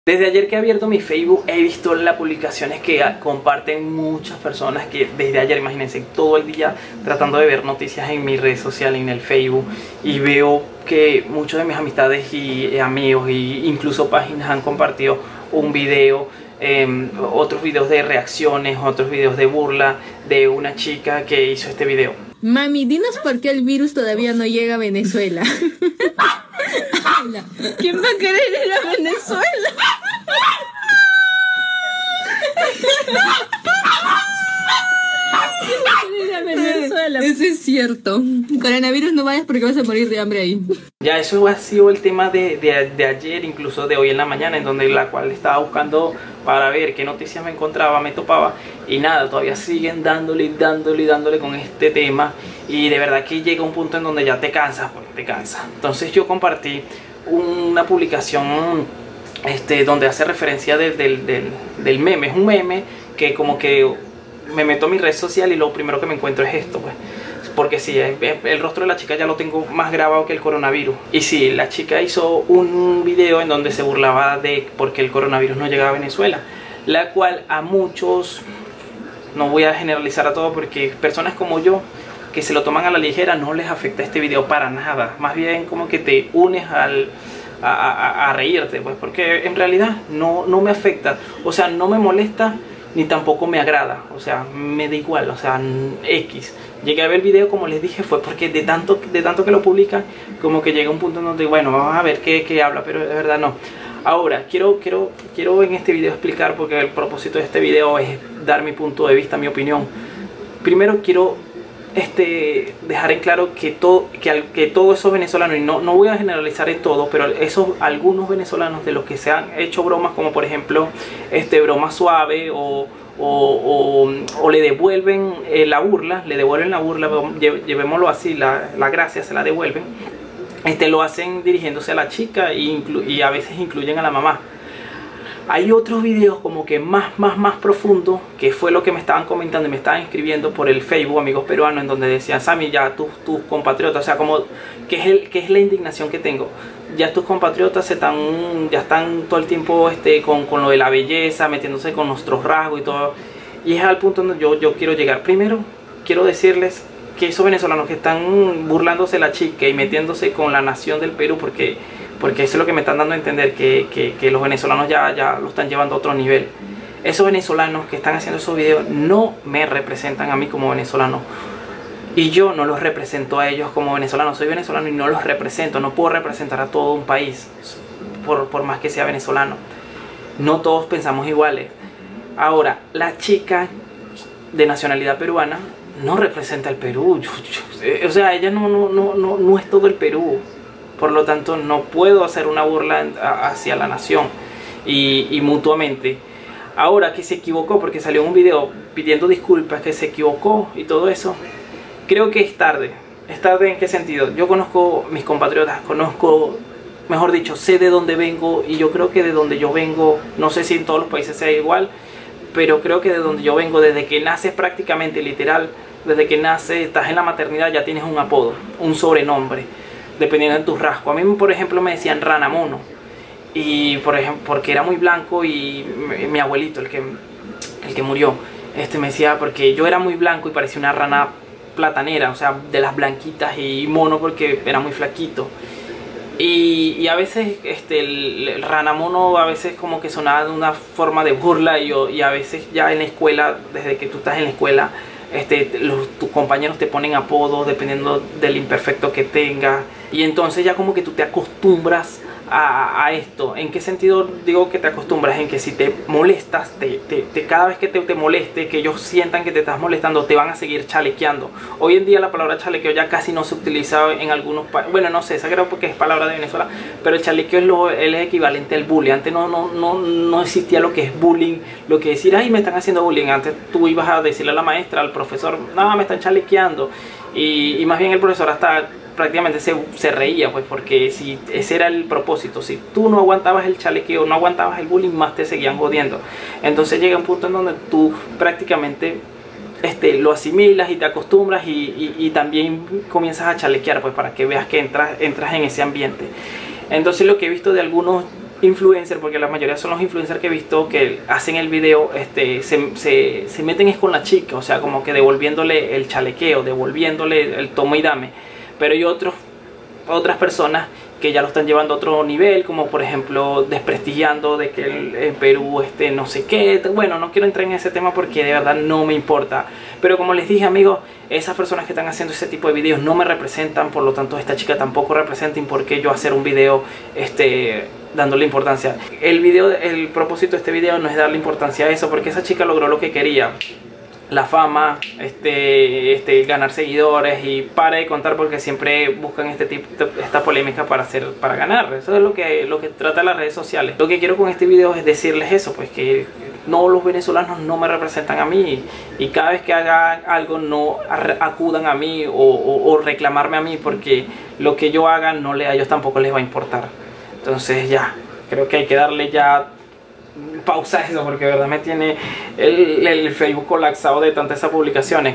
Desde ayer que he abierto mi Facebook he visto las publicaciones que comparten muchas personas que desde ayer, imagínense, todo el día tratando de ver noticias en mi red social, en el Facebook, y veo que muchos de mis amistades y amigos e incluso páginas han compartido un video, otros videos de reacciones, otros videos de burla de una chica que hizo este video. Mami, dinos por qué el virus todavía no llega a Venezuela. ¿Quién va a querer ir a Venezuela? Eso es cierto. Coronavirus, no vayas porque vas a morir de hambre ahí. Ya eso ha sido el tema de ayer, incluso de hoy en la mañana, en donde la cual estaba buscando para ver qué noticias me encontraba, me topaba, y nada, todavía siguen dándole con este tema, y de verdad que llega un punto en donde ya te cansas, pues te cansa. Entonces yo compartí una publicación donde hace referencia del meme. Es un meme que como que me meto a mi red social y lo primero que me encuentro es esto, pues. Porque sí, el rostro de la chica ya lo tengo más grabado que el coronavirus. Y sí, la chica hizo un video en donde se burlaba de porque el coronavirus no llegaba a Venezuela, la cual a muchos, no voy a generalizar a todos, porque personas como yo que se lo toman a la ligera no les afecta este video para nada. Más bien como que te unes a reírte, pues, porque en realidad no me afecta, o sea, no me molesta ni tampoco me agrada, o sea, me da igual, o sea, X. Llegué a ver el video, como les dije, fue porque de tanto que lo publican, como que llega un punto en donde, bueno, vamos a ver qué habla, pero de verdad no. Ahora, quiero en este video explicar, porque el propósito de este video es dar mi punto de vista, mi opinión. Primero quiero dejar en claro que todos esos venezolanos, y no voy a generalizar en todo, pero algunos venezolanos de los que se han hecho bromas, como por ejemplo broma suave o le devuelven la burla, llevémoslo así, la gracia se la devuelven, lo hacen dirigiéndose a la chica y a veces incluyen a la mamá. Hay otros videos como que más profundos, que fue lo que me estaban comentando y me estaban escribiendo por el Facebook, amigos peruanos, en donde decían: Sammy, ya tus compatriotas, o sea, como que es la indignación que tengo, ya tus compatriotas ya están todo el tiempo con lo de la belleza, metiéndose con nuestros rasgos y todo, y es al punto donde yo quiero llegar. Primero quiero decirles que esos venezolanos que están burlándose de la chica y metiéndose con la nación del Perú, porque eso es lo que me están dando a entender, que los venezolanos ya lo están llevando a otro nivel. Esos venezolanos que están haciendo esos videos no me representan a mí como venezolano, y yo no los represento a ellos como venezolano. Soy venezolano y no los represento, no puedo representar a todo un país por más que sea venezolano. No todos pensamos iguales. Ahora, la chica de nacionalidad peruana no representa al Perú, o sea, ella no es todo el Perú. Por lo tanto, no puedo hacer una burla hacia la nación y mutuamente. Ahora que se equivocó, porque salió un video pidiendo disculpas, que se equivocó y todo eso, creo que es tarde. ¿Es tarde en qué sentido? Yo conozco mis compatriotas, mejor dicho, sé de dónde vengo, y yo creo que de donde yo vengo, no sé si en todos los países sea igual, pero creo que de donde yo vengo, desde que naces prácticamente, literal, desde que naces, estás en la maternidad, ya tienes un apodo, un sobrenombre, dependiendo de tus rasgos. A mí, por ejemplo, me decían Rana Mono, y por ejemplo, porque era muy blanco, y mi abuelito, el que murió, me decía, porque yo era muy blanco y parecía una rana platanera, o sea, de las blanquitas, y mono porque era muy flaquito. Y a veces el Rana Mono a veces como que sonaba de una forma de burla, y a veces ya en la escuela, desde que tú estás en la escuela, tus compañeros te ponen apodos dependiendo del imperfecto que tengas, y entonces ya como que tú te acostumbras a esto. ¿En qué sentido digo que te acostumbras? En que si te molestas, cada vez que te moleste, que ellos sientan que te estás molestando, te van a seguir chalequeando. Hoy en día la palabra chalequeo ya casi no se utiliza en algunos países. Bueno, no sé, esa creo porque es palabra de Venezuela, pero el chalequeo es el equivalente al bullying. Antes no existía lo que es bullying, lo que decir, ay, me están haciendo bullying. Antes tú ibas a decirle a la maestra, al profesor, no, me están chalequeando, y más bien el profesor hasta prácticamente se reía, pues, porque si ese era el propósito, si tú no aguantabas el chalequeo, no aguantabas el bullying, más te seguían jodiendo. Entonces llega un punto en donde tú prácticamente lo asimilas y te acostumbras, y también comienzas a chalequear, pues, para que veas que entras en ese ambiente. Entonces lo que he visto de algunos influencers, porque la mayoría son los influencers que he visto que hacen el video, se meten es con la chica, o sea, como que devolviéndole el chalequeo, devolviéndole el toma y dame. Pero hay otras personas que ya lo están llevando a otro nivel, como por ejemplo desprestigiando de que en Perú no sé qué. Bueno, no quiero entrar en ese tema porque de verdad no me importa, pero como les dije, amigos, esas personas que están haciendo ese tipo de videos no me representan, por lo tanto esta chica tampoco representa, y por qué yo hacer un video dándole importancia. El propósito de este video no es darle importancia a eso, porque esa chica logró lo que quería, la fama, ganar seguidores, y para de contar, porque siempre buscan esta polémica para ganar. Eso es lo que trata las redes sociales. Lo que quiero con este video es decirles eso, pues que no, los venezolanos no me representan a mí, y cada vez que hagan algo no acudan a mí o reclamarme a mí, porque lo que yo haga a ellos tampoco les va a importar. Entonces ya, creo que hay que darle ya pausa a eso, porque de verdad me tiene el Facebook colapsado de tantas esas publicaciones.